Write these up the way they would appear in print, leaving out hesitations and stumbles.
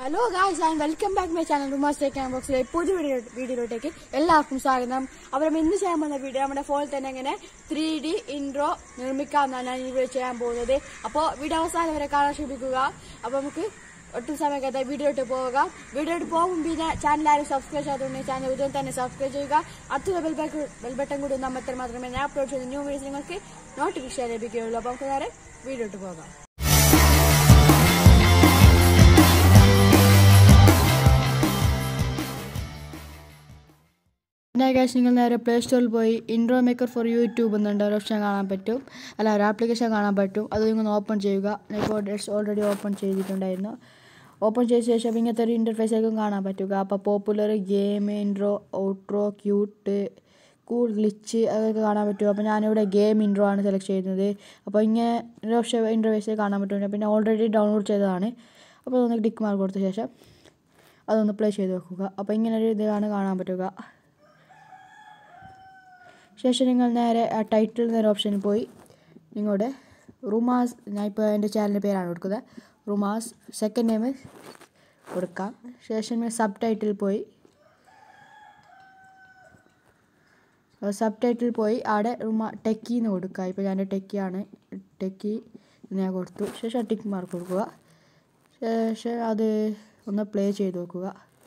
Hello guys and welcome back to my channel Rumaz Techy box video take എല്ലാവർക്കും സ്വാഗതം. അപ്പോൾ നമ്മൾ ഇന്ന് ചെയ്യാൻ പോകുന്ന വീഡിയോ നമ്മുടെ ഫോണിൽ തന്നെ എങ്ങനെ 3D ഇൻട്രോ നിർമ്മിക്കാമെന്നാണ് ഞാൻ ഈ വീഡിയോ ചെയ്യാൻ പോകുന്നത്. അപ്പോൾ വീഡിയോ അവസാനം വരെ കാണാൻ ശ്രമിക്കുക. അപ്പോൾ നമുക്ക് ഒട്ടും സമയത്ത് വീഡിയോട്ട് പോവുക. വീഡിയോട്ട് പോകും പിന്നെ ചാനൽ ആരും സബ്സ്ക്രൈബ് ചെയ്യാത്തതുകൊണ്ട് ചാനൽ ഉടൻ തന്നെ സബ്സ്ക്രൈബ് ചെയ്യുക. അടുത്ത ബെൽ ബട്ടൺ കൂടി നമ്മൾ മാത്രമേ ഞാൻ അപ്ലോഡ് ചെയ്യുന്ന ന്യൂ വീഡിയോസ് നിങ്ങൾക്ക് നോട്ടിഫിക്കേഷൻ ലഭിക്കുകയുള്ളൂ. അപ്പോൾ നമുക്ക് നേരെ വീഡിയോട്ട് പോകാം. നിങ്ങൾ നേരെ പ്ലേ സ്റ്റോറിൽ പോയി ഇൻട്രോ മേക്കർ ഫോർ യൂട്യൂബ് എന്നുണ്ട് ഒരു ഓപ്ഷൻ കാണാൻ പറ്റും, അല്ല ഒരു ആപ്ലിക്കേഷൻ കാണാൻ പറ്റും. അത് നിങ്ങൾ ഓപ്പൺ ചെയ്യുക. ഇപ്പോൾ ഓൾറെഡി ഓപ്പൺ ചെയ്തിട്ടുണ്ടായിരുന്നു. ഓപ്പൺ ചെയ്ത ശേഷം ഇങ്ങനത്തെ ഒരു ഇൻ്റർഫേസ് ആയിരിക്കും കാണാൻ പറ്റുക. അപ്പോൾ popular, game, intro, outro, cute, cool, glitch അതൊക്കെ കാണാൻ പറ്റും. അപ്പോൾ ഞാനിവിടെ ഗെയിം ഇൻട്രോ ആണ് സെലക്ട് ചെയ്യുന്നത്. അപ്പോൾ ഇങ്ങനെ ഒരു ഓപ്ഷൻ ഇൻ്റർഫേസ് കാണാൻ പറ്റും. പിന്നെ ഓൾറെഡി ഡൗൺലോഡ് ചെയ്തതാണ്. അപ്പോൾ അതൊന്ന് ടിക്ക് മാർക്ക് കൊടുത്ത ശേഷം അതൊന്ന് പ്ലേ ചെയ്ത് വെക്കുക. അപ്പോൾ ഇങ്ങനെ ഒരു ഇതാണ് കാണാൻ പറ്റുക. ശേഷം നിങ്ങൾ നേരെ ടൈറ്റിൽ എന്നൊരു ഓപ്ഷനിൽ പോയി നിങ്ങളുടെ റുമാസ്, ഞാൻ ഇപ്പോൾ എൻ്റെ ചാനലിൻ്റെ പേരാണ് കൊടുക്കുന്നത്, റുമാസ് സെക്കൻഡ് നെയിം കൊടുക്കാം. ശേഷം സബ് ടൈറ്റിൽ പോയി അവിടെ ടെക്കി എന്ന് കൊടുക്കുക. ഇപ്പോൾ ഞാൻ ടെക്കിയാണ്, ടെക്കി ഞാൻ കൊടുത്തു. ശേഷം ടിക്ക് മാർക്ക് കൊടുക്കുക. ശേഷം അത് ഒന്ന് പ്ലേ ചെയ്ത് നോക്കുക.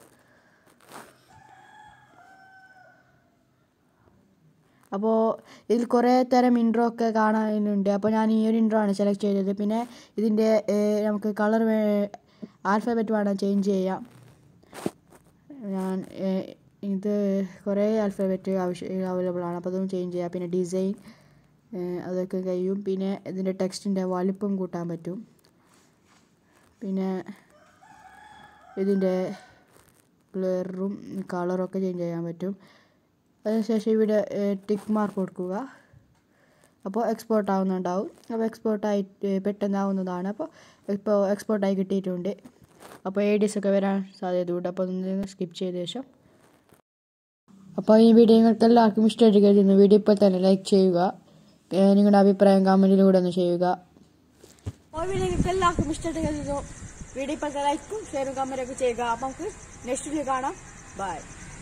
അപ്പോൾ ഇതിൽ കുറേ തരം ഇൻട്രോ ഒക്കെ കാണാനുണ്ട്. അപ്പോൾ ഞാൻ ഈ ഒരു ഇൻട്രോ ആണ് സെലക്ട് ചെയ്തത്. പിന്നെ ഇതിൻ്റെ നമുക്ക് കളർ ആൽഫബറ്റ് വേണം ചേഞ്ച് ചെയ്യാം. ഞാൻ ഇത് കുറേ ആൽഫബറ്റ് അവൈലബിൾ ആണ്. അപ്പോൾ അതൊന്നും ചേഞ്ച് ചെയ്യാം. പിന്നെ ഡിസൈൻ അതൊക്കെ കഴിയും. പിന്നെ ഇതിൻ്റെ ടെക്സ്റ്റിൻ്റെ വലിപ്പം കൂട്ടാൻ പറ്റും. പിന്നെ ഇതിൻ്റെ ബ്ലറും കളറൊക്കെ ചേഞ്ച് ചെയ്യാൻ പറ്റും. അതിനുശേഷം ഇവിടെ ടിക്ക് മാർക്ക് കൊടുക്കുക. അപ്പോൾ എക്സ്പോർട്ട് ആവുന്നുണ്ടാവും. അപ്പോൾ എക്സ്പോർട്ടായി പെട്ടെന്നാവുന്നതാണ്. അപ്പോൾ ഇപ്പോൾ എക്സ്പോർട്ടായി കിട്ടിയിട്ടുണ്ട്. അപ്പോൾ ADS ഒക്കെ വരാൻ സാധ്യതയുണ്ട്. അപ്പോൾ ഒന്ന് സ്കിപ്പ് ചെയ്ത ശേഷം അപ്പോൾ ഈ വീഡിയോ നിങ്ങൾക്ക് എല്ലാവർക്കും ഇഷ്ടമായിട്ട് കരുതുന്നു. വീഡിയോ ഇപ്പോൾ തന്നെ ലൈക്ക് ചെയ്യുക. നിങ്ങളുടെ അഭിപ്രായം കമൻറ്റിലൂടെ ഒന്ന് ചെയ്യുക. അപ്പോൾ വീഡിയോ നിങ്ങൾക്ക് എല്ലാവർക്കും ഇഷ്ടമായിട്ട് കരുതുന്നു. വീഡിയോ ഇപ്പോൾ ലൈക്കും ഷെയറും കമൻറ്റൊക്കെ ചെയ്യുക. അപ്പോൾ നമുക്ക് നെക്സ്റ്റ് വീഡിയോ കാണാം. ബൈ.